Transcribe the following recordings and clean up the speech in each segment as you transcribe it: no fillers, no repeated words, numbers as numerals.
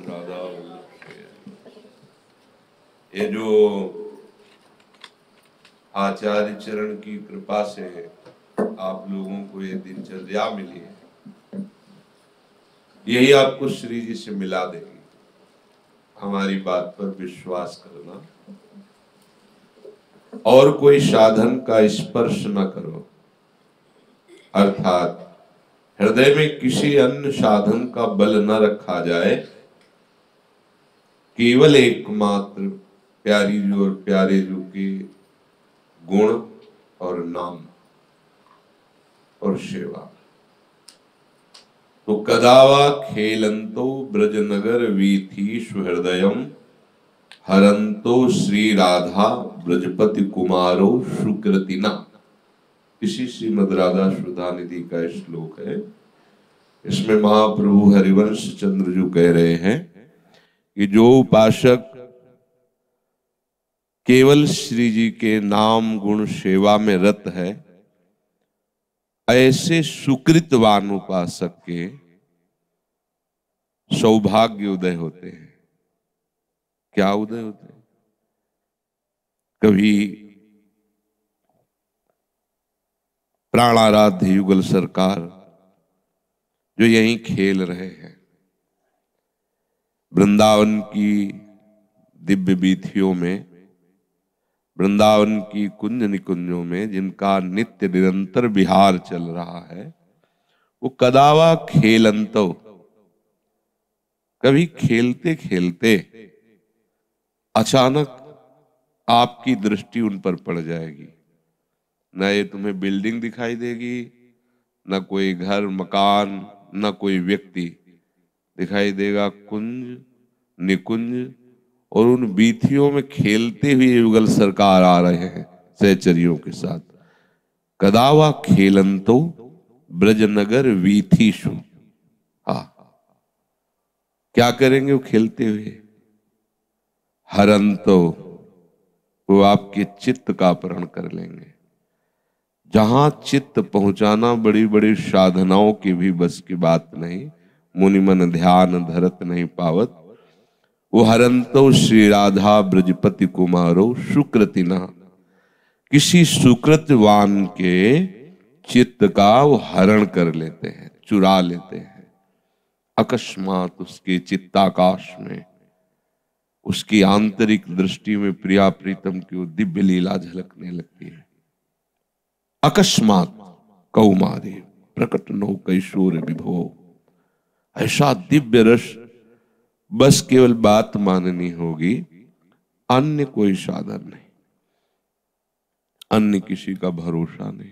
राधा ये जो आचार्य चरण की कृपा से आप लोगों को ये दिनचर्या मिली है, यही आपको श्री जी से मिला देगी। हमारी बात पर विश्वास करना और कोई साधन का स्पर्श न करो, अर्थात हृदय में किसी अन्य साधन का बल न रखा जाए, केवल एकमात्र प्यारी जो और प्यारे जो के गुण और नाम और सेवा। तो कदावा खेलंतो ब्रजनगर वीथी सुहृदयम हरंतो श्री राधा ब्रजपति कुमारो सुकृतिना। इसी श्रीमद राधा सुधा निधि का श्लोक है। इसमें महाप्रभु हरिवंश चंद्र जो कह रहे हैं कि जो उपासक केवल श्री जी के नाम गुण सेवा में रत है, ऐसे सुकृतवान उपासक के सौभाग्य उदय होते हैं। क्या उदय होते हैं? कभी प्राणाराध्य युगल सरकार जो यहीं खेल रहे हैं, वृंदावन की दिव्य वीथियों में, वृंदावन की कुंज निकुंजों में जिनका नित्य निरंतर विहार चल रहा है, वो कदावा खेलंतो, कभी खेलते खेलते अचानक आपकी दृष्टि उन पर पड़ जाएगी। न ये तुम्हें बिल्डिंग दिखाई देगी, न कोई घर मकान, न कोई व्यक्ति दिखाई देगा, कुंज निकुंज और उन बीथियों में खेलते हुए युगल सरकार आ रहे हैं सहचरियों के साथ। कदावा खेलंतो ब्रजनगर वीथीषु। हाँ, क्या करेंगे वो खेलते हुए? हरंतो, वो आपके चित्त का अपहरण कर लेंगे। जहां चित्त पहुंचाना बड़ी बड़ी साधनाओं की भी बस की बात नहीं, मुनि मन ध्यान धरत नहीं पावत, वो हरंतो श्री राधा ब्रजपति कुमारो सुकृतिना। किसी सुकृतवान के चित्त का वो हरण कर लेते हैं, चुरा लेते हैं। अकस्मात उसके चित्ताकाश में, उसकी आंतरिक दृष्टि में प्रिया प्रीतम की वो दिव्य लीला झलकने लगती है। अकस्मात कौमारी प्रकट नो कैशोर विभो। ऐसा दिव्य रस बस केवल बात माननी होगी, अन्य कोई साधन नहीं, अन्य किसी का भरोसा नहीं।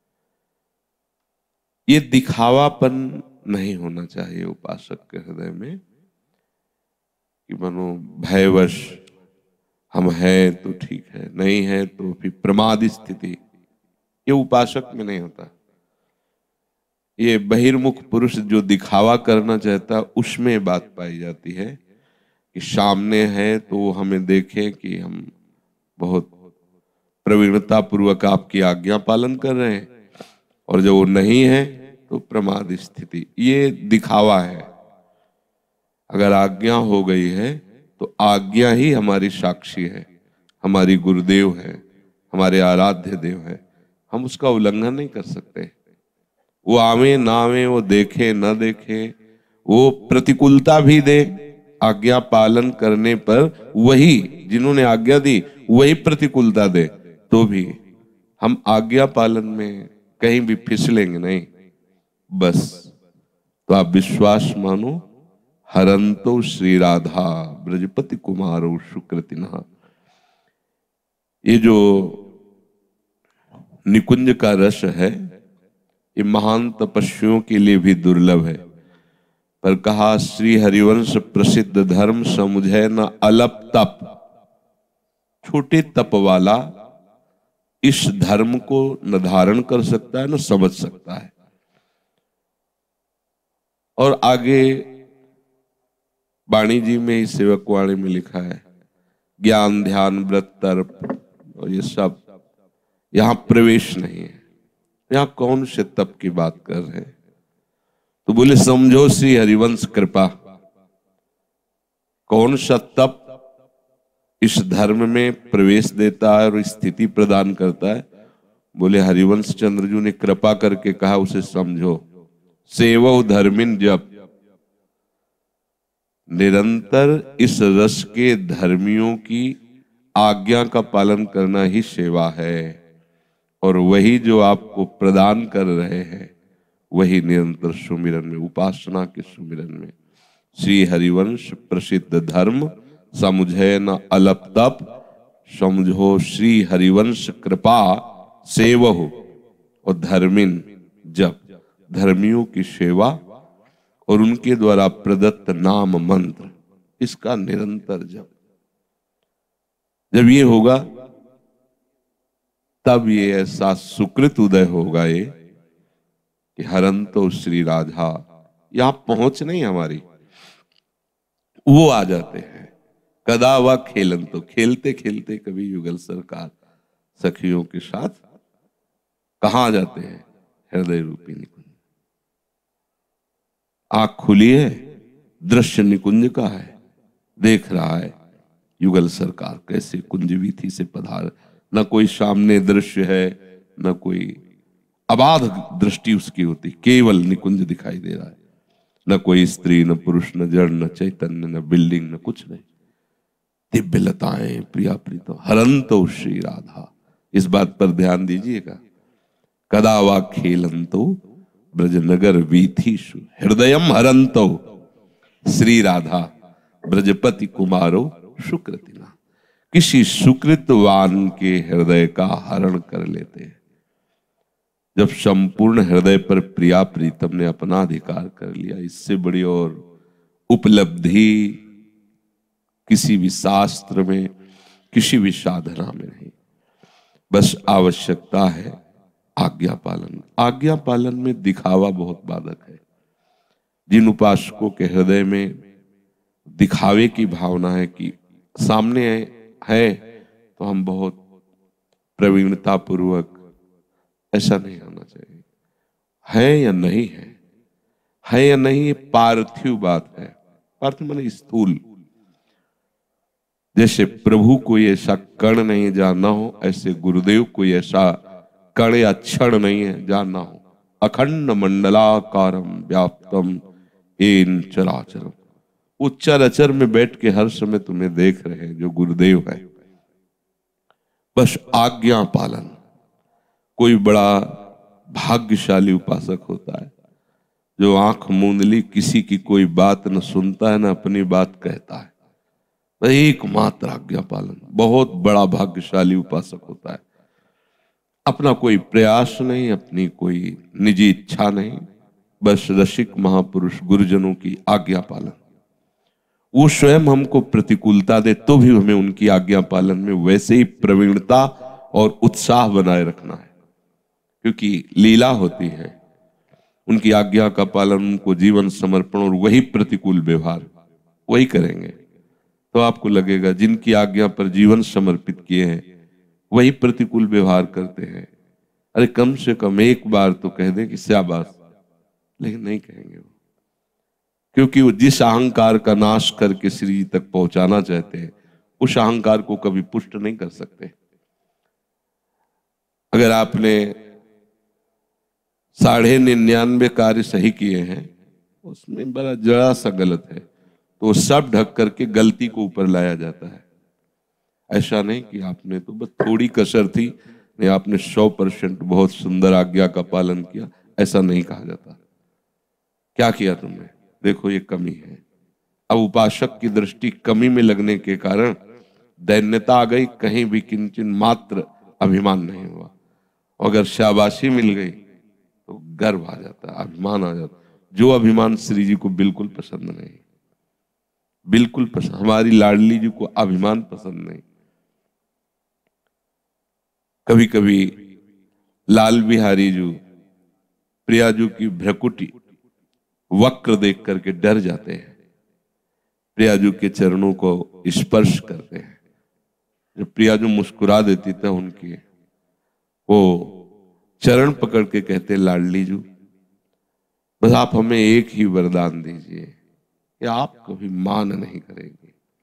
ये दिखावापन नहीं होना चाहिए उपासक के हृदय में कि मनो भयवश हम हैं तो ठीक है, नहीं है तो फिर प्रमाद स्थिति, ये उपासक में नहीं होता। ये बहिर्मुख पुरुष जो दिखावा करना चाहता उसमें बात पाई जाती है कि सामने है तो हमें देखें कि हम बहुत प्रवीणता पूर्वक आपकी आज्ञा पालन कर रहे हैं, और जब वो नहीं है तो प्रमाद स्थिति, ये दिखावा है। अगर आज्ञा हो गई है तो आज्ञा ही हमारी साक्षी है, हमारी गुरुदेव है, हमारे आराध्य देव है, हम उसका उल्लंघन नहीं कर सकते। वो आवे ना आवे, वो देखे न देखे, वो प्रतिकूलता भी दे, आज्ञा पालन करने पर वही जिन्होंने आज्ञा दी वही प्रतिकूलता दे, तो भी हम आज्ञा पालन में कहीं भी फिसलेंगे नहीं। बस तो आप विश्वास मानो, हरंतो श्री राधा ब्रजपति कुमारो सुकृतिना। ये जो निकुंज का रस है, ये महान तपस्वियों के लिए भी दुर्लभ है। पर कहा श्री हरिवंश प्रसिद्ध धर्म समुझे न अलप तप। छोटे तप वाला इस धर्म को न धारण कर सकता है न समझ सकता है। और आगे वाणी जी में ही सेवक वाणी में लिखा है, ज्ञान ध्यान व्रत तर्प और ये सब यहां प्रवेश नहीं है। यहां कौन से तप की बात कर रहे हैं? तो बोले समझो श्री हरिवंश कृपा। कौन सा तप इस धर्म में प्रवेश देता है और स्थिति प्रदान करता है? बोले हरिवंश चंद्र जी ने कृपा करके कहा, उसे समझो। सेवो धर्मिन जप, निरंतर इस रस के धर्मियों की आज्ञा का पालन करना ही सेवा है, और वही जो आपको प्रदान कर रहे हैं वही निरंतर सुमिरन में, उपासना के सुमिरन में। श्री हरिवंश प्रसिद्ध धर्म समुझे न अलप तप, समझो श्री हरिवंश कृपा सेवहु, और धर्मिन जप, धर्मियों की सेवा और उनके द्वारा प्रदत्त नाम मंत्र, इसका निरंतर जप। जब ये होगा तब ये ऐसा सुकृत उदय होगा ये कि हरंतो श्री राधा, यहां पहुंच नहीं हमारी, वो आ जाते हैं। कदा व खेलन, तो खेलते खेलते कभी युगल सरकार सखियों के साथ कहां जाते हैं? हृदय रूपी निकुंज। आंख खुली है, दृश्य निकुंज का है, देख रहा है युगल सरकार कैसे कुंज वीथी से पधार। न कोई सामने दृश्य है, न कोई अबाध दृष्टि उसकी होती, केवल निकुंज दिखाई दे रहा है। न कोई स्त्री, न पुरुष, न जड़, न चैतन्य, न बिल्डिंग, न कुछ नहीं। दिव्य लताएं, प्रिया प्रीतम, हरंतो श्री राधा। इस बात पर ध्यान दीजिएगा। कदा वा खेलंतो ब्रजनगर वीथीषु हृदयम हरंतो श्री राधा ब्रजपति कुमारो सुकृतिना। किसी सुकृतवान के हृदय का हरण कर लेते हैं। जब संपूर्ण हृदय पर प्रिया प्रीतम ने अपना अधिकार कर लिया, इससे बड़ी और उपलब्धि किसी भी शास्त्र में, किसी भी साधना में नहीं। बस आवश्यकता है आज्ञा पालन। आज्ञा पालन में दिखावा बहुत बाधक है। जिन उपासकों के हृदय में दिखावे की भावना है कि सामने है तो हम बहुत प्रवीणता पूर्वक, ऐसा नहीं होना चाहिए। है या नहीं है या नहीं, ये पार्थिव बात है। पार्थिव माने स्थूल। जैसे प्रभु कोई ऐसा कण नहीं जानना हो, ऐसे गुरुदेव कोई ऐसा कण या क्षण नहीं है जानना हो। अखंड मंडलाकारम व्याप्तम येन चराचरम, वो चराचर में बैठ के हर समय तुम्हें देख रहे हैं जो गुरुदेव है। बस आज्ञा पालन। कोई बड़ा भाग्यशाली उपासक होता है जो आंख मूंद ली, किसी की कोई बात न सुनता है, न अपनी बात कहता है, एकमात्र आज्ञा पालन। बहुत बड़ा भाग्यशाली उपासक होता है। अपना कोई प्रयास नहीं, अपनी कोई निजी इच्छा नहीं, बस रसिक महापुरुष गुरुजनों की आज्ञा पालन। वो स्वयं हमको प्रतिकूलता दे तो भी हमें उनकी आज्ञा पालन में वैसे ही प्रवीणता और उत्साह बनाए रखना है, क्योंकि लीला होती है। उनकी आज्ञा का पालन, उनको जीवन समर्पण और वही प्रतिकूल व्यवहार वही करेंगे तो आपको लगेगा जिनकी आज्ञा पर जीवन समर्पित किए हैं वही प्रतिकूल व्यवहार करते हैं। अरे कम से कम एक बार तो कह दें कि शाबाश, लेकिन नहीं कहेंगे वो, क्योंकि वो जिस अहंकार का नाश करके श्री जी तक पहुंचाना चाहते हैं उस अहंकार को कभी पुष्ट नहीं कर सकते। अगर आपने 99.5 कार्य सही किए हैं, उसमें बड़ा जरा सा गलत है तो सब ढक करके गलती को ऊपर लाया जाता है। ऐसा नहीं कि आपने तो बस थोड़ी कसर थी, नहीं आपने 100% बहुत सुंदर आज्ञा का पालन किया, ऐसा नहीं कहा जाता। क्या किया तुमने, देखो ये कमी है। अब उपासक की दृष्टि कमी में लगने के कारण दैन्यता आ गई, कहीं भी किंचन मात्र अभिमान नहीं हुआ। अगर शाबाशी मिल गई तो गर्व आ जाता है, अभिमान आ जाता है, जो अभिमान श्री जी को बिल्कुल पसंद नहीं, बिल्कुल पसंद। हमारी लाडली जी को अभिमान पसंद नहीं। कभी कभी लाल बिहारी जी प्रियाजू की भ्रकुटी वक्र देख करके डर जाते हैं, प्रियाजू के चरणों को स्पर्श करते हैं। जब प्रियाजू मुस्कुरा देती था उनकी, वो चरण पकड़ के कहते लाडली जी बस आप हमें एक ही वरदान दीजिए कि आप कभी मान नहीं करेंगे,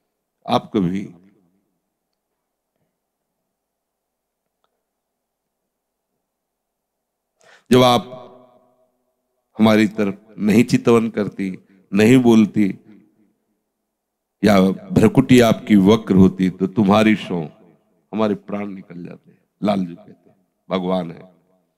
आप कभी जब आप हमारी तरफ नहीं चितवन करती, नहीं बोलती, या भ्रकुटी आपकी वक्र होती, तो तुम्हारी सौ हमारे प्राण निकल जाते। लाल जी कहते हैं, भगवान है।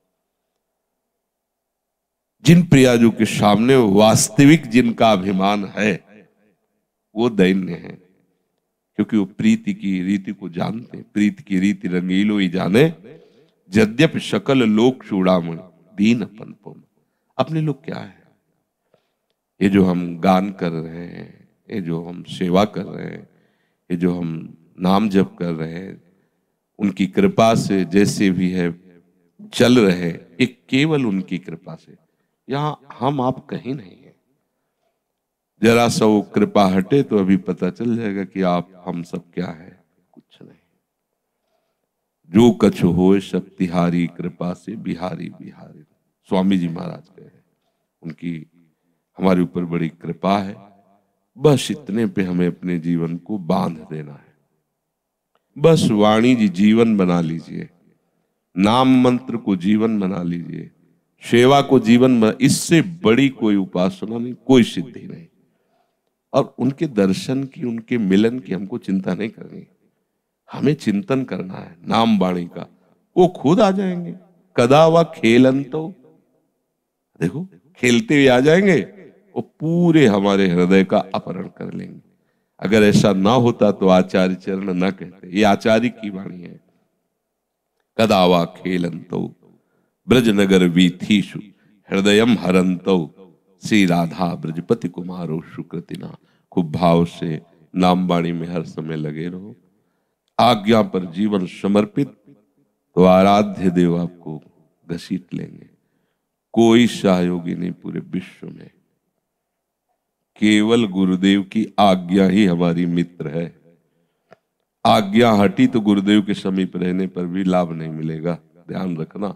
जिन प्रियाजू के सामने वास्तविक जिनका अभिमान है वो दैन्य है, क्योंकि वो प्रीति की रीति को जानते। प्रीति की रीति रंगीलो ही जाने, यद्यपि सकल लोक चूड़ामणि दीन अपन। अपने लोग क्या है? ये जो हम गान कर रहे हैं, ये जो हम सेवा कर रहे हैं, ये जो हम नाम जप कर रहे हैं, उनकी कृपा से जैसे भी है चल रहे, एक केवल उनकी कृपा से। यहाँ हम आप कहीं नहीं है। जरा सा वो कृपा हटे तो अभी पता चल जाएगा कि आप हम सब क्या है, कुछ नहीं। जो कछु होए सब तिहारी कृपा से बिहारी बिहारी, स्वामी जी महाराज कहे। उनकी हमारे ऊपर बड़ी कृपा है, बस इतने पे हमें अपने जीवन को बांध देना है। बस वाणी जी जीवन बना लीजिए, नाम मंत्र को जीवन बना लीजिए, सेवा को जीवन बना, इससे बड़ी कोई उपासना नहीं, कोई सिद्धि नहीं। और उनके दर्शन की, उनके मिलन की हमको चिंता नहीं करनी, हमें चिंतन करना है नाम वाणी का। वो खुद आ जाएंगे। कदा व खेलन, तो देखो खेलते हुए आ जाएंगे, वो पूरे हमारे हृदय का अपहरण कर लेंगे। अगर ऐसा ना होता तो आचार्य चरण न कहते, ये आचार्य की वाणी है। कदावा खेलंतो ब्रजनगर वीथीषु हृदयम हरंतो श्री राधा ब्रजपति कुमारो सुकृतिना। खूब भाव से नाम वाणी में हर समय लगे रहो। आज्ञा पर जीवन समर्पित, तो आराध्य देव आपको घसीट लेंगे। कोई सहयोगी नहीं पूरे विश्व में, केवल गुरुदेव की आज्ञा ही हमारी मित्र है। आज्ञा हटी तो गुरुदेव के समीप रहने पर भी लाभ नहीं मिलेगा, ध्यान रखना।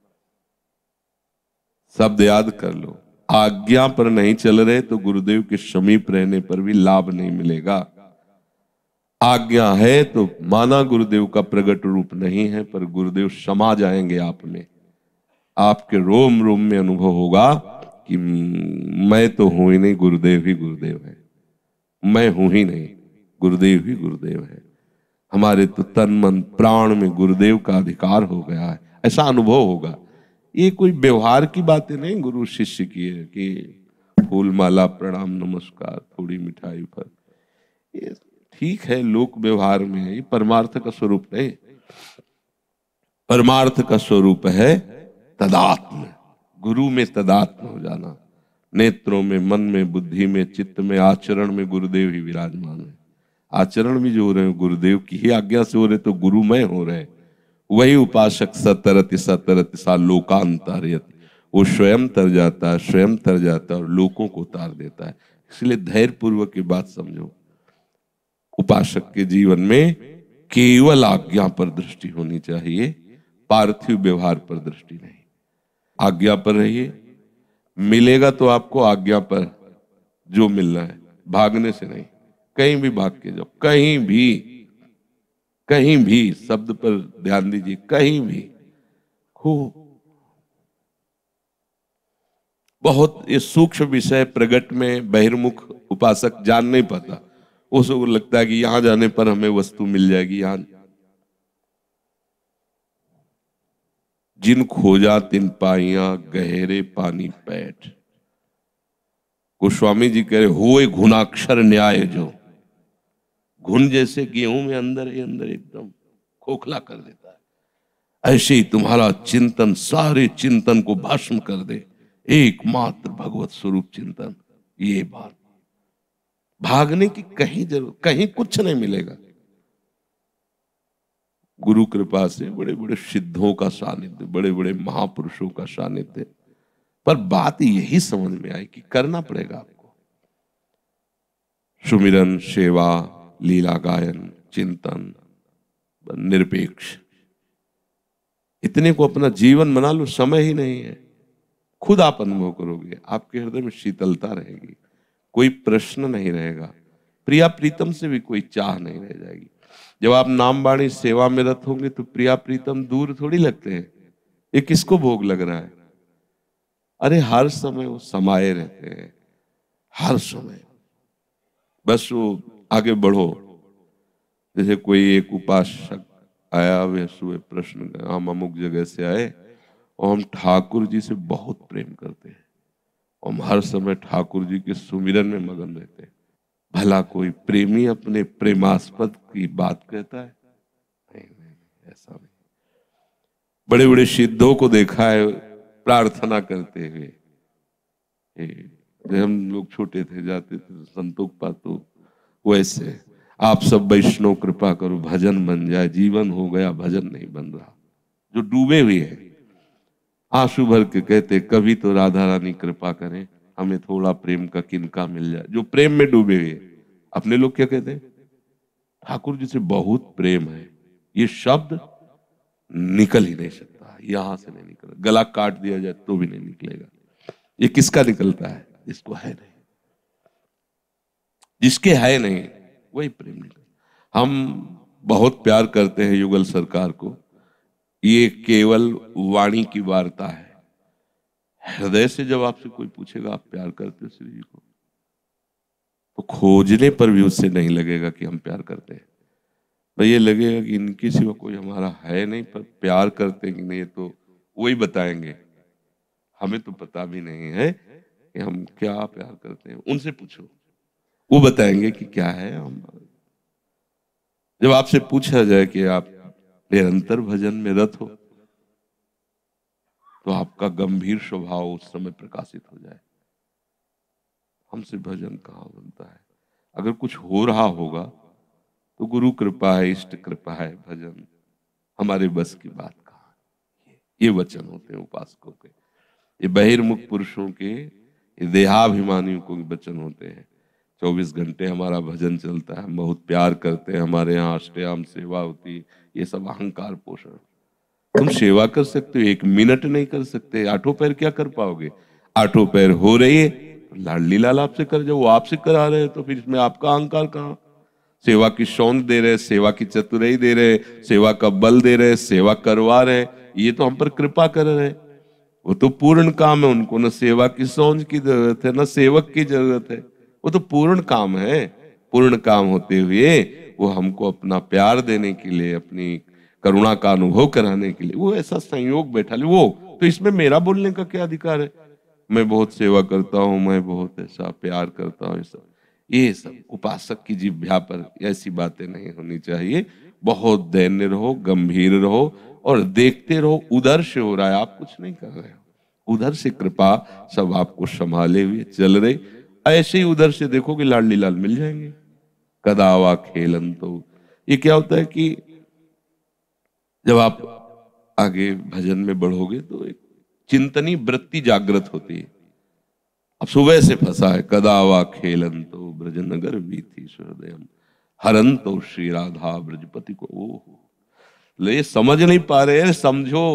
शब्द याद कर लो, आज्ञा पर नहीं चल रहे तो गुरुदेव के समीप रहने पर भी लाभ नहीं मिलेगा। आज्ञा है तो माना गुरुदेव का प्रकट रूप नहीं है, पर गुरुदेव समा जाएंगे आप में। आपके रोम रोम में अनुभव होगा कि मैं तो हूं ही नहीं, गुरुदेव ही गुरुदेव है। मैं हूं ही नहीं, गुरुदेव ही गुरुदेव है। हमारे तो तन मन प्राण में गुरुदेव का अधिकार हो गया है, ऐसा अनुभव होगा। ये कोई व्यवहार की बातें नहीं गुरु शिष्य की है कि फूल माला प्रणाम नमस्कार थोड़ी मिठाई पर, ये ठीक है लोक व्यवहार में है, ये परमार्थ का स्वरूप नहीं। परमार्थ का स्वरूप है तदात्म, गुरु में तदात्म हो जाना। नेत्रों में, मन में, बुद्धि में, चित्त में, आचरण में गुरुदेव ही विराजमान है। आचरण भी जो हो रहे हैं गुरुदेव की ही आज्ञा से हो रहे, तो गुरुमय हो रहे। वही उपासक सतरति सतरति सा लोकांतरयति, वो स्वयं तर जाता है, स्वयं तर जाता है और लोगों को उतार देता है। इसलिए धैर्य पूर्वक की बात समझो। उपासक के जीवन में केवल आज्ञा पर दृष्टि होनी चाहिए, पार्थिव व्यवहार पर दृष्टि नहीं। आज्ञा पर रहिए, मिलेगा तो आपको आज्ञा पर जो मिलना है, भागने से नहीं। कहीं भी भाग के जाओ, कहीं भी, कहीं भी, शब्द पर ध्यान दीजिए, कहीं भी। खूब बहुत ये सूक्ष्म विषय प्रगट में बहिर्मुख उपासक जान नहीं पाता। उसको लगता है कि यहां जाने पर हमें वस्तु मिल जाएगी। यहां जिन खोजा तिन पाइया गहरे पानी पैठ, गोस्वामी जी कह रहे होए घुनाक्षर न्याय जो, घुन जैसे गेहूं में अंदर ही अंदर एकदम खोखला कर देता है, ऐसे ही तुम्हारा चिंतन सारे चिंतन को भस्म कर दे, एकमात्र भगवत स्वरूप चिंतन। ये बात भागने की कहीं जरूरत, कहीं कुछ नहीं मिलेगा। गुरु कृपा से बड़े बड़े सिद्धों का सानिध्य, बड़े बड़े महापुरुषों का सानिध्य, पर बात यही समझ में आई कि करना पड़ेगा आपको। सुमिरन, सेवा, लीला गायन, चिंतन, निरपेक्ष, इतने को अपना जीवन बना लो। समय ही नहीं है, खुद आप अनुभव करोगे, आपके हृदय में शीतलता रहेगी, कोई प्रश्न नहीं रहेगा प्रिया प्रीतम से भी कोई चाह नहीं रह जाएगी। जब आप नाम वाणी सेवा में रत होंगे तो प्रिया प्रीतम दूर थोड़ी लगते हैं। ये किसको भोग लग रहा है? अरे हर समय वो समाये रहते हैं, हर समय। बस वो आगे बढ़ो। जैसे कोई एक उपासक आया, वे सुबह प्रश्न, हम अमुक जगह से आए और हम ठाकुर जी से बहुत प्रेम करते हैं, हम हर समय ठाकुर जी के सुमिरन में मगन रहते हैं। भला कोई प्रेमी अपने प्रेमास्पद की बात कहता है? नहीं, नहीं, ऐसा नहीं। बड़े बड़े सिद्धों को देखा है प्रार्थना करते हुए। जब हम लोग छोटे थे, जाते थे संतोख पातो, वैसे आप सब वैष्णव कृपा करो भजन बन जाए। जीवन हो गया भजन नहीं बन रहा। जो डूबे हुए हैं आंसू भर के कहते कभी तो राधा रानी कृपा करें, हमें थोड़ा प्रेम का किनका मिल जाए। जो प्रेम में डूबे हुए, अपने लोग क्या कहते हैं? ठाकुर जी से बहुत प्रेम है, ये शब्द निकल ही नहीं सकता, यहां से नहीं निकल। गला काट दिया जाए तो भी नहीं निकलेगा। ये किसका निकलता है? जिसको है नहीं। जिसके है नहीं वही प्रेम निकलता। हम बहुत प्यार करते हैं युगल सरकार को, ये केवल वाणी की वार्ता है। हृदय से जब आपसे कोई पूछेगा आप प्यार करते हो श्री जी को, तो खोजने पर भी उससे नहीं लगेगा कि हम प्यार करते हैं। भाई ये लगेगा कि इनके सिवा कोई हमारा है नहीं, पर प्यार करते कि नहीं तो वही बताएंगे। हमें तो पता भी नहीं है कि हम क्या प्यार करते हैं। उनसे पूछो, वो बताएंगे कि क्या है। हम जब आपसे पूछा जाए कि आप निरंतर भजन में रत हो, तो आपका गंभीर स्वभाव उस समय प्रकाशित हो जाए। हमसे भजन कहाँ बनता है? अगर कुछ हो रहा होगा तो गुरु कृपा है, इष्ट कृपा है, भजन हमारे बस की बात कहाँ। ये वचन होते हैं उपासकों के, ये बहिर्मुख पुरुषों के, ये देहाभिमानियों को वचन होते हैं। 24 घंटे हमारा भजन चलता है, हम बहुत प्यार करते हैं, हमारे यहाँ अष्टयाम सेवा होती है। ये सब अहंकार पोषण। तुम सेवा कर सकते हो, 1 मिनट नहीं कर सकते। आठों पैर क्या कर पाओगे? आठों पैर हो रही है तो लाडली लाल आपसे कर जाओ, वो आपसे करा रहे हैं तो फिर इसमें आपका अहंकार कहाँ? सेवा की शौंक दे रहे, सेवा की चतुराई दे रहे, सेवा का बल दे रहे, सेवा करवा रहे, ये तो हम पर कृपा कर रहे। वो तो पूर्ण काम है, उनको न सेवा की सौंज की जरूरत है न सेवक की जरूरत है। वो तो पूर्ण काम है। पूर्ण काम होते हुए वो हमको अपना प्यार देने के लिए, अपनी करुणा का अनुभव कराने के लिए वो ऐसा संयोग बैठा ले। वो तो इसमें मेरा बोलने का क्या अधिकार है? मैं बहुत सेवा करता हूँ, मैं बहुत ऐसा प्यार करता हूँ, ये सब उपासक की जिह्वा पर ऐसी बातें नहीं होनी चाहिए। बहुत दैन्य रहो, गंभीर रहो और देखते रहो उधर से हो रहा है, आप कुछ नहीं कर रहे हो। उधर से कृपा सब आपको संभाले हुए चल रहे। ऐसे ही उधर से देखोगे लाडली लाल मिल जाएंगे। कदावा खेलन तो ये क्या होता है कि जब आप आगे भजन में बढ़ोगे तो एक चिंतनी वृत्ति जागृत होती है। अब सुबह से फंसा है, कदावा खेलन तो ब्रजनगर बीती हृदय हरन तो श्री राधा ब्रजपति को। ओह ले समझ नहीं पा रहे, समझो।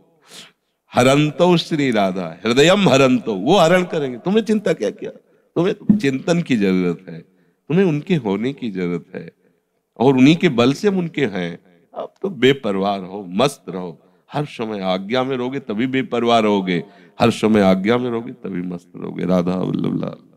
हरंतो श्री राधा, हृदयम हरंतो, वो हरण करेंगे। तुम्हें चिंता क्या किया? तुम्हें चिंतन की जरूरत है, तुम्हें उनके होने की जरूरत है, और उन्हीं के बल से हम उनके हैं। अब तो बेपरवाह रहो, मस्त रहो। हर समय आज्ञा में रहोगे तभी बेपरवाह रहोगे, हर समय आज्ञा में रहोगे तभी मस्त रहोगे। राधा वल्लभ लाल।